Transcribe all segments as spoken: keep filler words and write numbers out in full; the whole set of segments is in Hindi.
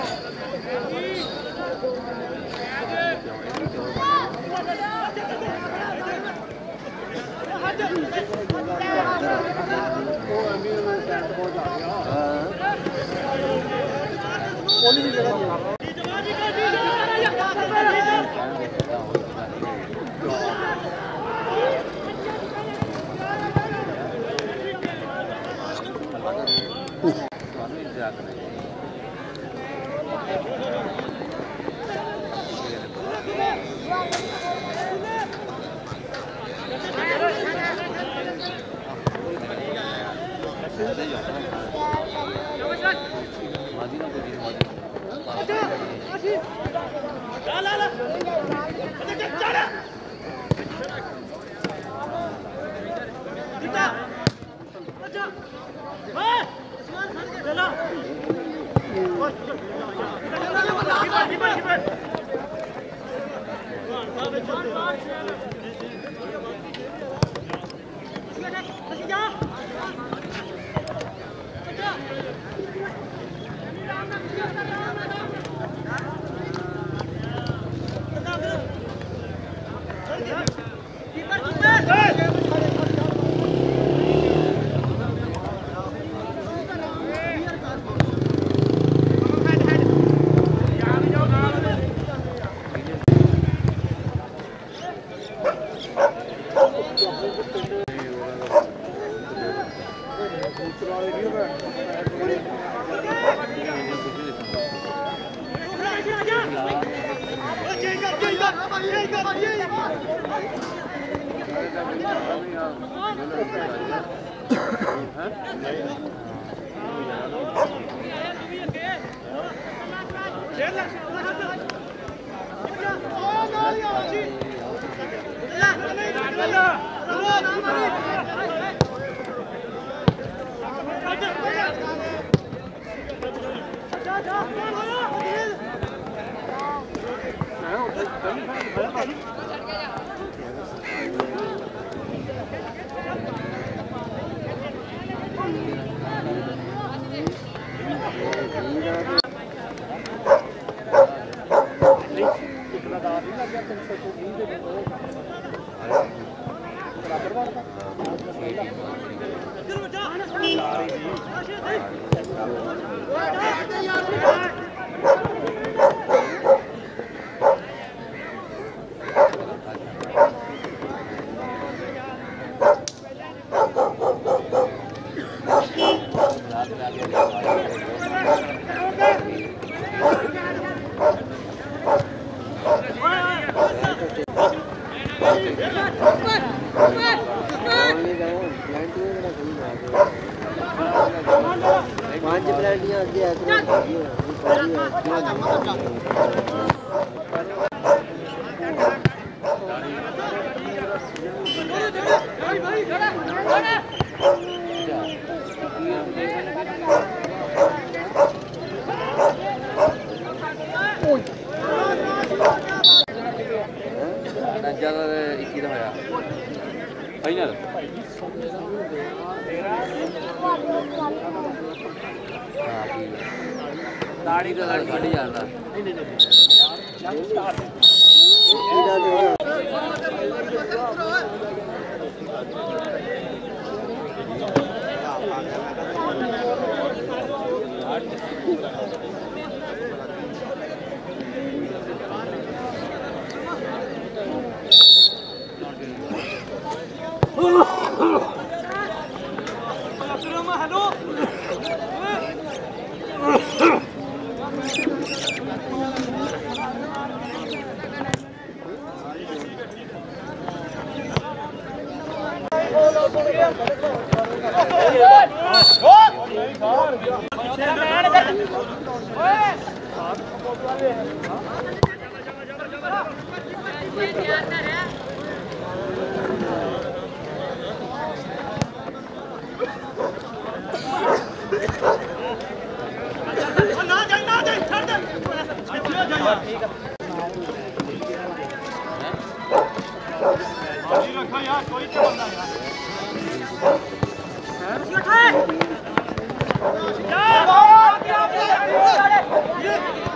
Yeah!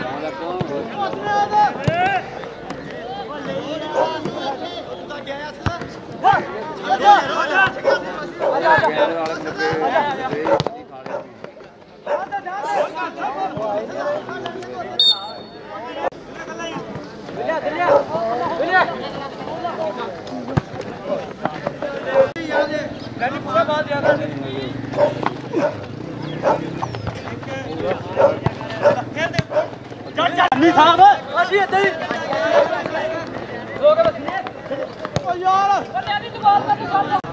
नहीं साहब अच्छी है तेरी ओ यार नहीं तो बात कर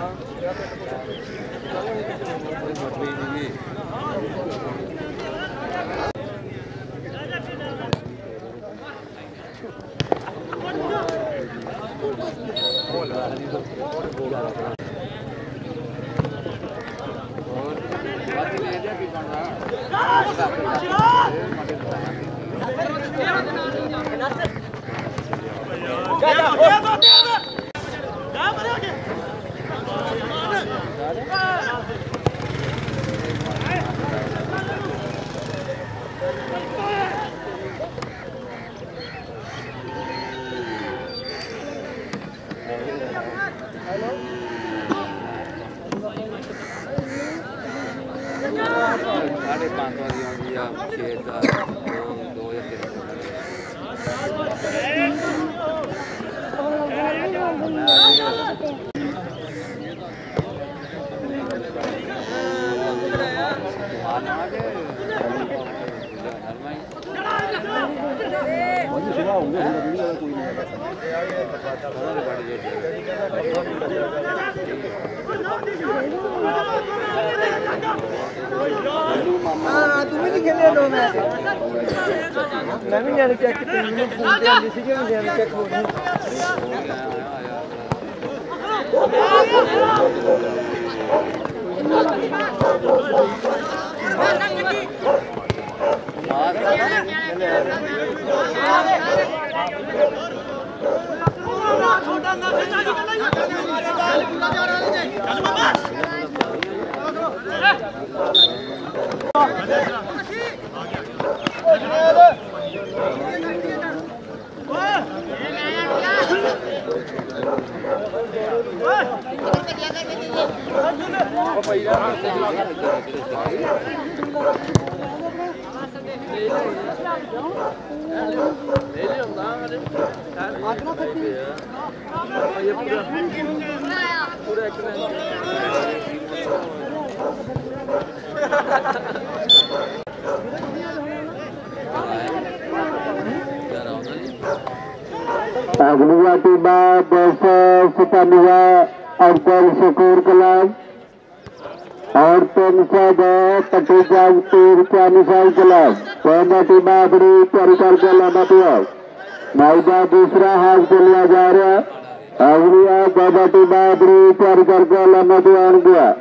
साढ़े पाँच वाली होगी या छः दो दो या तीन तुम्हें नहीं खेले दो मैच मैं भी यार चेक टीम पूछ दिया किसी के भी यार चेक हो गया अगली टीमा दोस्तों सितानुआ अड़चल शकूर कलाम और तीन सौ दो पटीजा तीर चालीसाई कलाम दोनों टीमा अपनी तैयारी करके लाना दिया नाइजा दूसरा हाथ चलिया जा रहा अगली दोनों टीमा अपनी तैयारी करके लाना दिया गया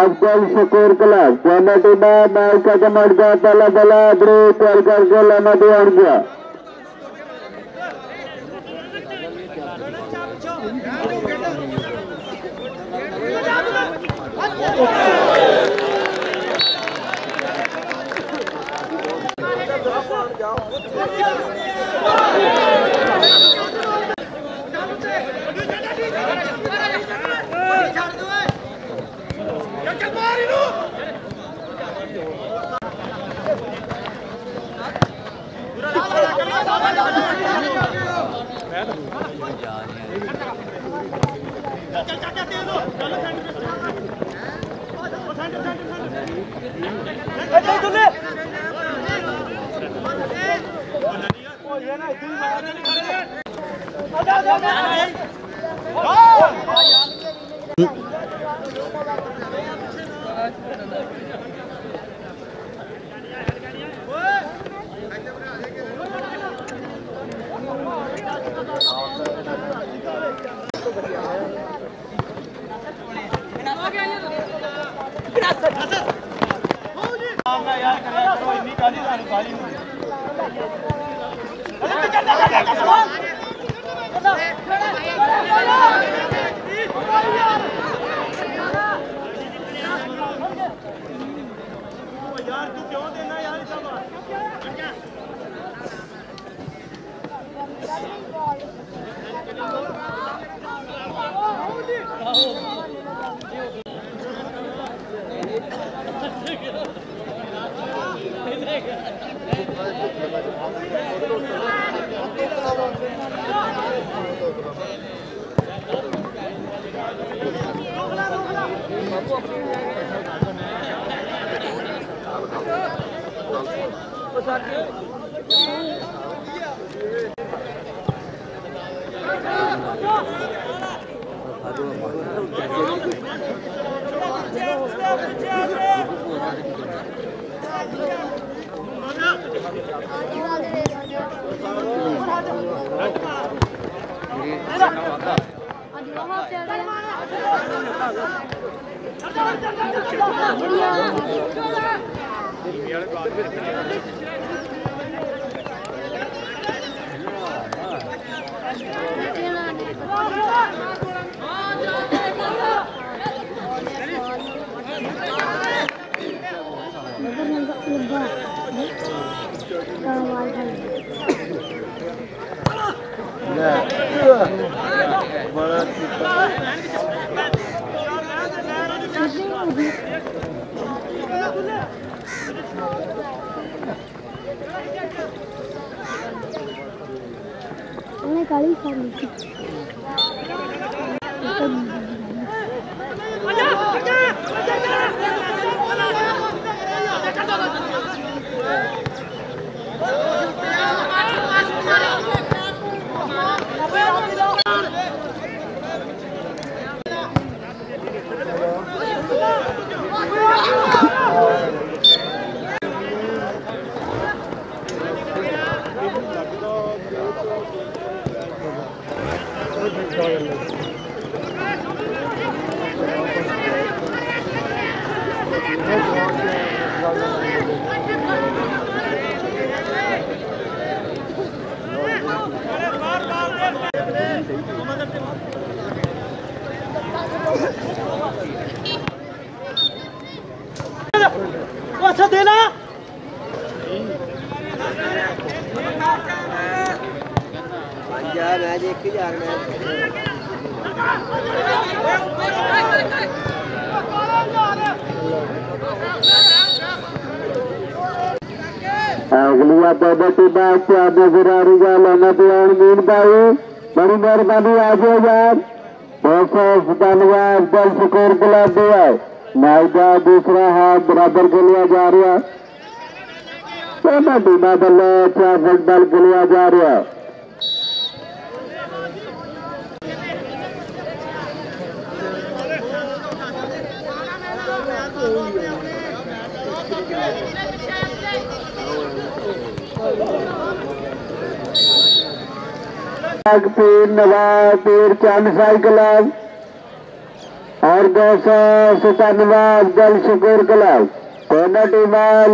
अफजल शकूर क्लब दोनों टीमें मैच का कमांड का तला तला ब्रेक कर करके लेना भी अड़ गया। काली साड़ी देना मैच एक ही जा रहा अगलिया बबटी बात क्या नजर आ रही है लाना पियान मीन भाई बड़ी मेहरबानी आ जाओ यार बहुत बहुत धन्यवाद अफजल शकूर क्लब दिया नाइजा दूसरा हाथ बराबर के लिया जा रहा दोनों टीम बल्ले चार फुटबॉल के लिया जा रहा पीर नवाज पीर चंद साई क्लब और दो सौ सतानवे अफजल शकूर क्लब दोनों टीमें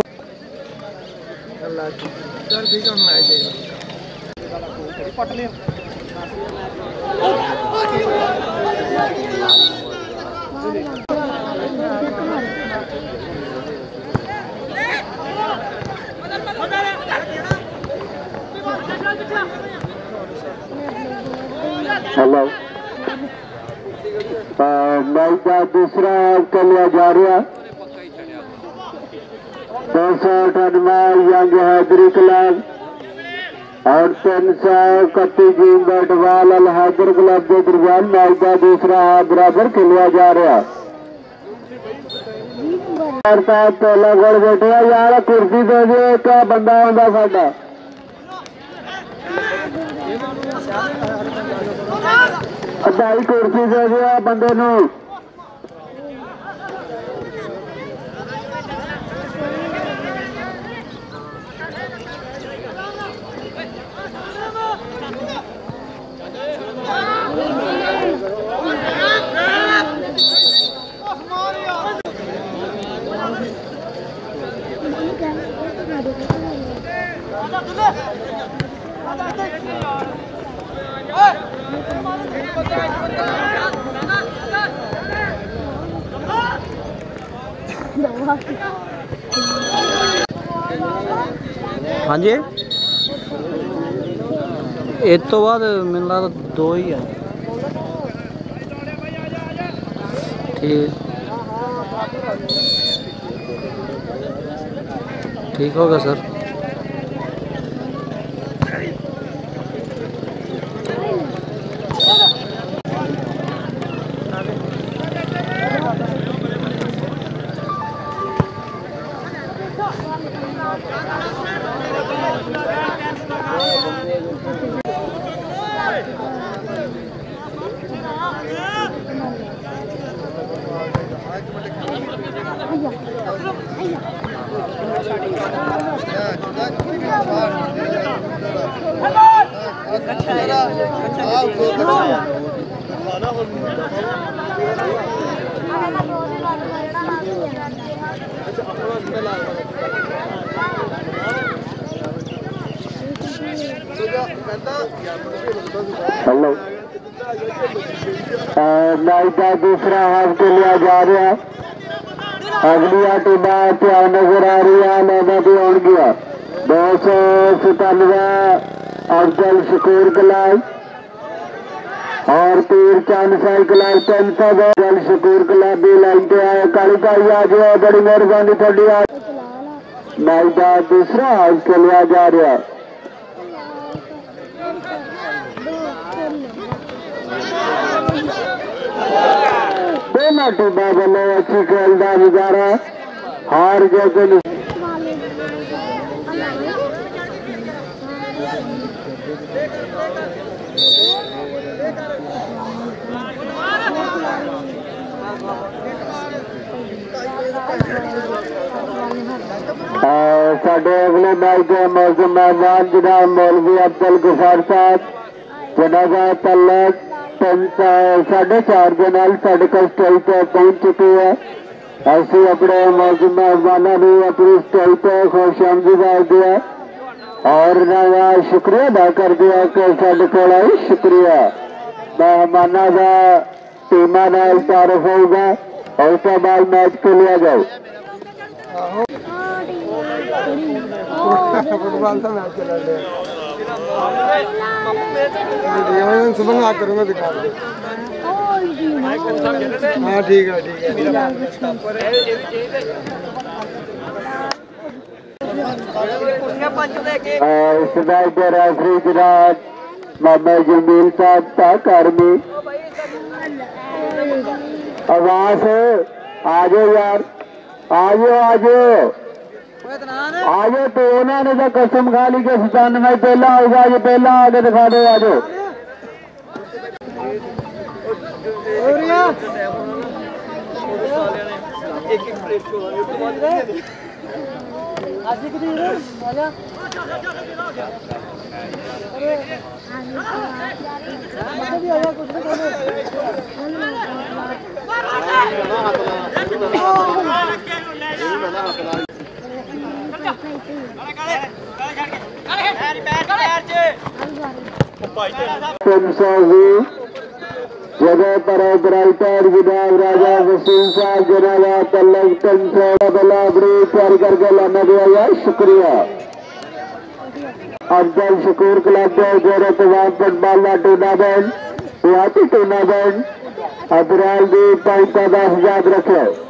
हेलो मैच का दूसरा चलिया जा रहा दो सौ अठानवे यंग हैदरी क्लब और तीन सौ इकती जीम बैटवाल अल हैदर क्लब के दरमियान मैच का दूसरा बराबर खेलिया जा रहा तोला गोल बैठे यार कुर्सी दे दे क्या बंदा आंदा साडा अदाई कुर्सी दे दिया बंदे नू हाँ जी इस तो बाद मैंने लगता दो ही है ठीक ठीक होगा सर हेलो मैच का दूसरा हाफ खेलिया जा रहा अगली टीमां ध्यान नजर आ रही है मैंने भी आन गया दो सौ सतानवे अफजल शकूर क्लब और तीर चंद साई क्लब तीन सौ अफजल शकूर क्लब भी लाइन पे आए काली भाई आ जाओ बड़ी मेहरबानी थोड़ी मैच का दूसरा हाफ खेलिया जा रहा दोनों टीमां वालों अच्छी खेल का नजारा हार गए साढ़े अगले मैच के मौजूद मेहमान जनाब मौलवी अब्दुल गफार साहब जनाजा तलक साढ़े चार के नाल साढ़े को स्टेज पे पहुंच चुकी है ऐसे अपने मौजूद मेहमानों ने अपनी स्टेज पे खुश आमदीद दिया और ना शुक्रिया अदा कर दिया कि साढ़े को आई शुक्रिया मेहमानों का टीमां नाल तारुफ होगा और उसके बाद मैच खेलिया जाए फुटबॉल का मैच चला रहा सुबह बात करूंगा दिखा हाँ ठीक है ठीक है इस मैच के रेफरी जनाब मोहम्मद जमील साहब ताकर्मी आवाज आ जाओ यार आ जाओ आ जाओ आज तो उन्होंने तो कसम खा ली कि सतानवे पहला होगा ये पहला आगे दिखा दो आज आजी की दी आजा अरे भी आया कुछ नहीं जगह पर ब्राइटर जनाब राजा वसीम साहब जनाब तल्लक तंसौड़ा बलाबरी तैयारी करके लाना दिया है। शुक्रिया अफजल शकूर क्लब जोर तमाम फुटबॉल टूर्नामेंट टूर्नामेंट अप्रैल की पाँच दस याद रखे।